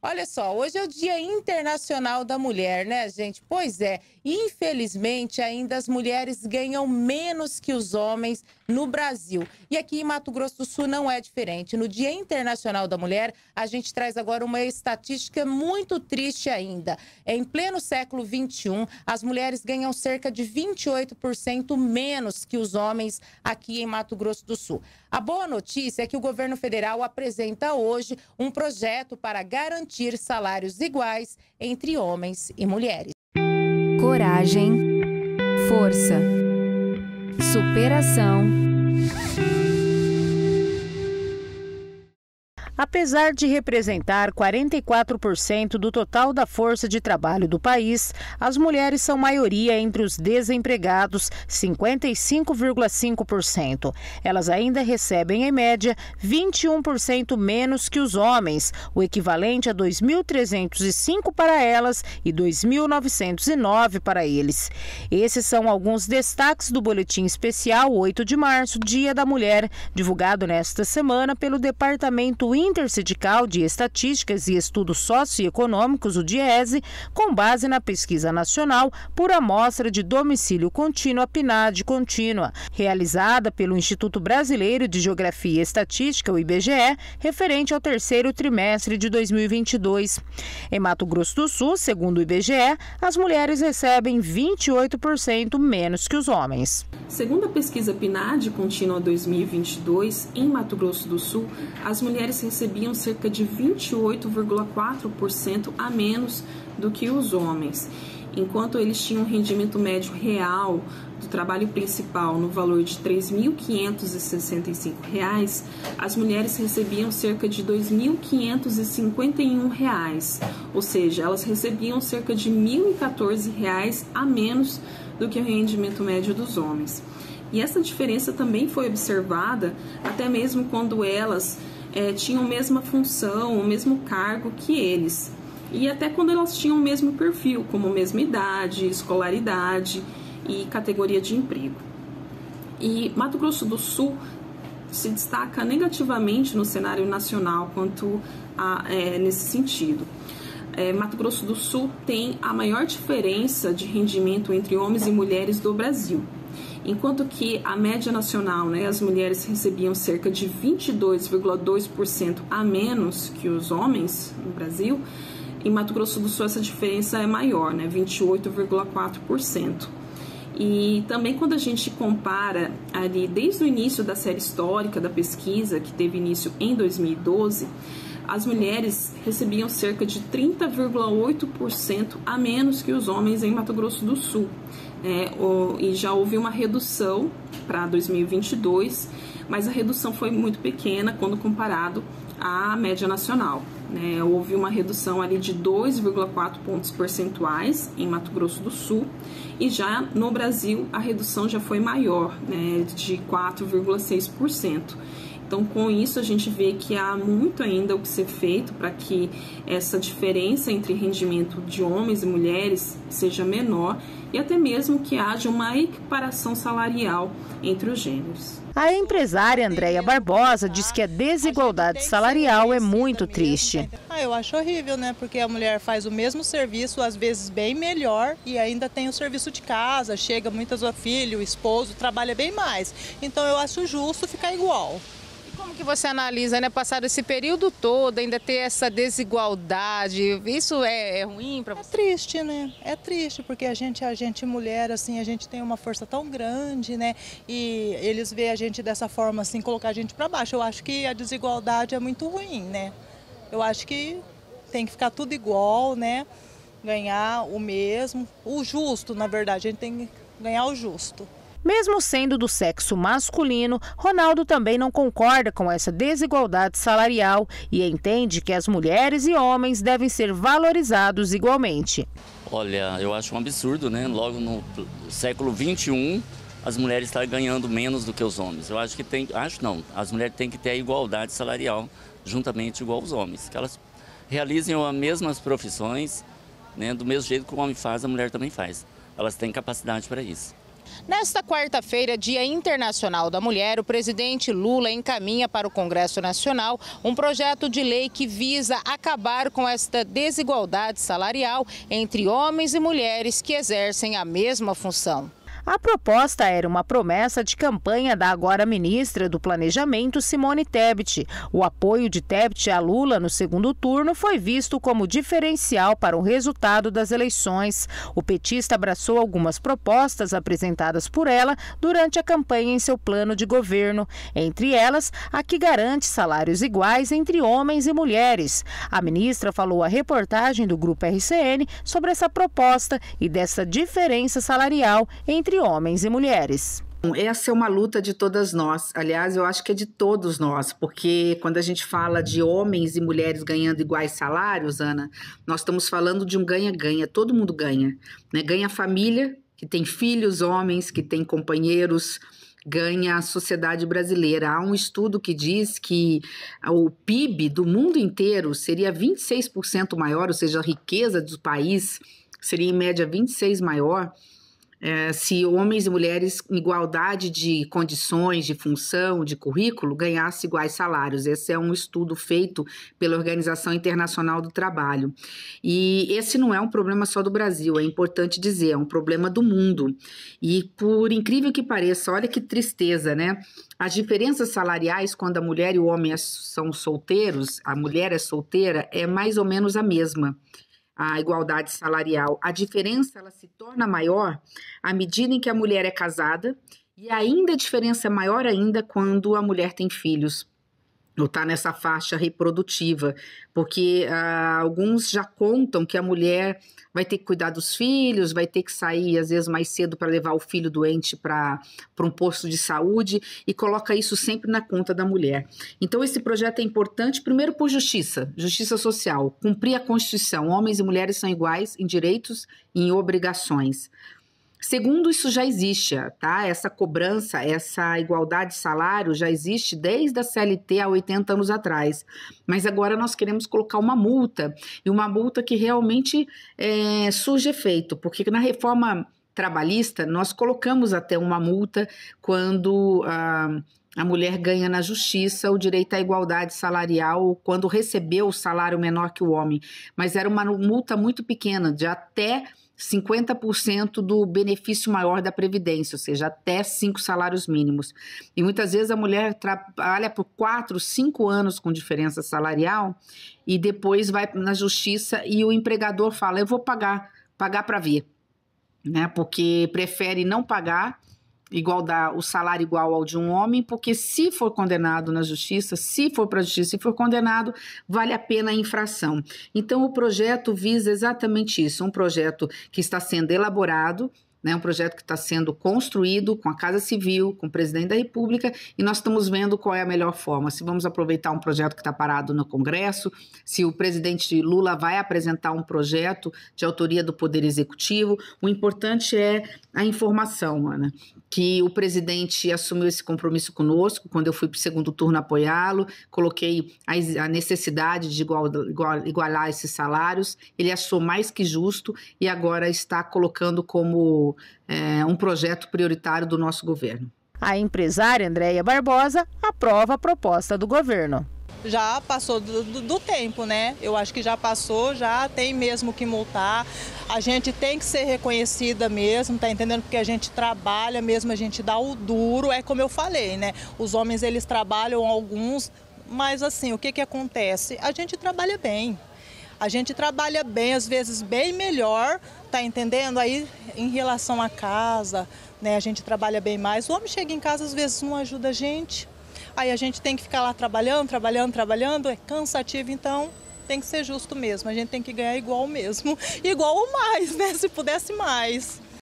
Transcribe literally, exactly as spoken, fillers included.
Olha só, hoje é o Dia Internacional da Mulher, né, gente? Pois é, infelizmente ainda as mulheres ganham menos que os homens no Brasil. E aqui em Mato Grosso do Sul não é diferente. No Dia Internacional da Mulher, a gente traz agora uma estatística muito triste ainda. Em pleno século vinte e um, as mulheres ganham cerca de vinte e oito por cento menos que os homens aqui em Mato Grosso do Sul. A boa notícia é que o governo federal apresenta hoje um projeto para garantir salários iguais entre homens e mulheres. Coragem, força, superação. Apesar de representar quarenta e quatro por cento do total da força de trabalho do país, as mulheres são maioria entre os desempregados, cinquenta e cinco vírgula cinco por cento. Elas ainda recebem, em média, vinte e um por cento menos que os homens, o equivalente a dois mil trezentos e cinco para elas e dois mil novecentos e nove para eles. Esses são alguns destaques do Boletim Especial oito de março, Dia da Mulher, divulgado nesta semana pelo Departamento Intersindical de Estatísticas e Estudos Socioeconômicos, o DIESE, com base na Pesquisa Nacional por Amostra de Domicílio Contínuo, a PNAD Contínua, realizada pelo Instituto Brasileiro de Geografia e Estatística, o I B G E, referente ao terceiro trimestre de dois mil e vinte e dois. Em Mato Grosso do Sul, segundo o I B G E, as mulheres recebem vinte e oito por cento menos que os homens. Segundo a pesquisa PNAD Contínua dois mil e vinte e dois, em Mato Grosso do Sul, as mulheres recebiam cerca de vinte e oito vírgula quatro por cento a menos do que os homens. Enquanto eles tinham um rendimento médio real do trabalho principal no valor de três mil quinhentos e sessenta e cinco reais, as mulheres recebiam cerca de dois mil quinhentos e cinquenta e um reais, ou seja, elas recebiam cerca de mil e quatorze reais a menos do que o rendimento médio dos homens. E essa diferença também foi observada até mesmo quando elas é, tinham a mesma função, o mesmo cargo que eles. E até quando elas tinham o mesmo perfil, como mesma idade, escolaridade e categoria de emprego. E Mato Grosso do Sul se destaca negativamente no cenário nacional quanto a, é, nesse sentido. É, Mato Grosso do Sul tem a maior diferença de rendimento entre homens e mulheres do Brasil. Enquanto que a média nacional, né, as mulheres recebiam cerca de vinte e dois vírgula dois por cento a menos que os homens no Brasil, em Mato Grosso do Sul essa diferença é maior, né, vinte e oito vírgula quatro por cento. E também quando a gente compara ali desde o início da série histórica da pesquisa, que teve início em dois mil e doze, as mulheres recebiam cerca de trinta vírgula oito por cento a menos que os homens em Mato Grosso do Sul. É, o, e já houve uma redução para dois mil e vinte e dois, mas a redução foi muito pequena quando comparado à média nacional. Né? Houve uma redução ali de dois vírgula quatro pontos percentuais em Mato Grosso do Sul, e já no Brasil a redução já foi maior, né, de quatro vírgula seis por cento. Então, com isso, a gente vê que há muito ainda o que ser feito para que essa diferença entre rendimento de homens e mulheres seja menor e até mesmo que haja uma equiparação salarial entre os gêneros. A empresária Andréia Barbosa diz que a desigualdade salarial é muito triste. Ah, eu acho horrível, né? Porque a mulher faz o mesmo serviço, às vezes bem melhor, e ainda tem o serviço de casa, chega muitas vezes o filho, o esposo, trabalha bem mais. Então eu acho justo ficar igual. Como que você analisa, né, passado esse período todo, ainda ter essa desigualdade, isso é, é ruim para você? É triste, né? É triste, porque a gente, a gente mulher, assim, a gente tem uma força tão grande, né? E eles veem a gente dessa forma, assim, colocar a gente para baixo. Eu acho que a desigualdade é muito ruim, né? Eu acho que tem que ficar tudo igual, né? Ganhar o mesmo, o justo, na verdade, a gente tem que ganhar o justo. Mesmo sendo do sexo masculino, Ronaldo também não concorda com essa desigualdade salarial e entende que as mulheres e homens devem ser valorizados igualmente. Olha, eu acho um absurdo, né? Logo no século vinte e um, as mulheres estão ganhando menos do que os homens. Eu acho que tem, acho não, as mulheres têm que ter a igualdade salarial, juntamente igual aos homens. Que elas realizem as mesmas profissões, né? Do mesmo jeito que o homem faz, a mulher também faz. Elas têm capacidade para isso. Nesta quarta-feira, Dia Internacional da Mulher, o presidente Lula encaminha para o Congresso Nacional um projeto de lei que visa acabar com esta desigualdade salarial entre homens e mulheres que exercem a mesma função. A proposta era uma promessa de campanha da agora ministra do Planejamento, Simone Tebet. O apoio de Tebet a Lula no segundo turno foi visto como diferencial para o resultado das eleições. O petista abraçou algumas propostas apresentadas por ela durante a campanha em seu plano de governo. Entre elas, a que garante salários iguais entre homens e mulheres. A ministra falou à reportagem do Grupo R C N sobre essa proposta e dessa diferença salarial entre entre homens e mulheres. Essa é uma luta de todas nós. Aliás, eu acho que é de todos nós, porque quando a gente fala de homens e mulheres ganhando iguais salários, Ana, nós estamos falando de um ganha-ganha, todo mundo ganha, né? Ganha a família, que tem filhos, homens, que tem companheiros, ganha a sociedade brasileira. Há um estudo que diz que o P I B do mundo inteiro seria vinte e seis por cento maior, ou seja, a riqueza do país seria em média vinte e seis por cento maior, É, se homens e mulheres em igualdade de condições, de função, de currículo, ganhassem iguais salários. Esse é um estudo feito pela Organização Internacional do Trabalho. E esse não é um problema só do Brasil, é importante dizer, é um problema do mundo. E por incrível que pareça, olha que tristeza, né? As diferenças salariais, quando a mulher e o homem são solteiros, a mulher é solteira, é mais ou menos a mesma. A igualdade salarial. A diferença ela se torna maior à medida em que a mulher é casada e ainda a diferença é maior ainda quando a mulher tem filhos ou está nessa faixa reprodutiva, porque ah, alguns já contam que a mulher vai ter que cuidar dos filhos, vai ter que sair às vezes mais cedo para levar o filho doente para um posto de saúde e coloca isso sempre na conta da mulher. Então esse projeto é importante, primeiro por justiça, justiça social, cumprir a Constituição, homens e mulheres são iguais em direitos e em obrigações. Segundo, isso já existe, tá? Essa cobrança, essa igualdade de salário já existe desde a C L T há oitenta anos atrás. Mas agora nós queremos colocar uma multa, e uma multa que realmente é, surge efeito, porque na reforma trabalhista nós colocamos até uma multa quando a, a mulher ganha na justiça o direito à igualdade salarial quando recebeu o salário menor que o homem. Mas era uma multa muito pequena, de até cinquenta por cento do benefício maior da Previdência, ou seja, até cinco salários mínimos. E muitas vezes a mulher trabalha por quatro, cinco anos com diferença salarial e depois vai na justiça e o empregador fala, eu vou pagar, pagar para ver, né? Porque prefere não pagar igual dar o salário igual ao de um homem, porque se for condenado na justiça, se for para a justiça e for condenado, vale a pena a infração. Então o projeto visa exatamente isso, um projeto que está sendo elaborado, né, um projeto que está sendo construído com a Casa Civil, com o presidente da República, e nós estamos vendo qual é a melhor forma. Se vamos aproveitar um projeto que está parado no Congresso, se o presidente Lula vai apresentar um projeto de autoria do Poder Executivo. O importante é a informação, Ana, que o presidente assumiu esse compromisso conosco, quando eu fui para o segundo turno apoiá-lo, coloquei a necessidade de igual, igual, igualar esses salários, ele achou mais que justo e agora está colocando como é, um projeto prioritário do nosso governo. A empresária Andréia Barbosa aprova a proposta do governo. Já passou do, do, do tempo, né? Eu acho que já passou, já tem mesmo que multar. A gente tem que ser reconhecida mesmo, tá entendendo? Porque a gente trabalha mesmo, a gente dá o duro, é como eu falei, né? Os homens, eles trabalham alguns, mas assim, o que que acontece? A gente trabalha bem. A gente trabalha bem, às vezes bem melhor, tá entendendo? Aí, em relação à casa, né? A gente trabalha bem mais. O homem chega em casa, às vezes não ajuda a gente. Aí a gente tem que ficar lá trabalhando, trabalhando, trabalhando, é cansativo, então tem que ser justo mesmo, a gente tem que ganhar igual mesmo, igual ou mais, né, se pudesse mais.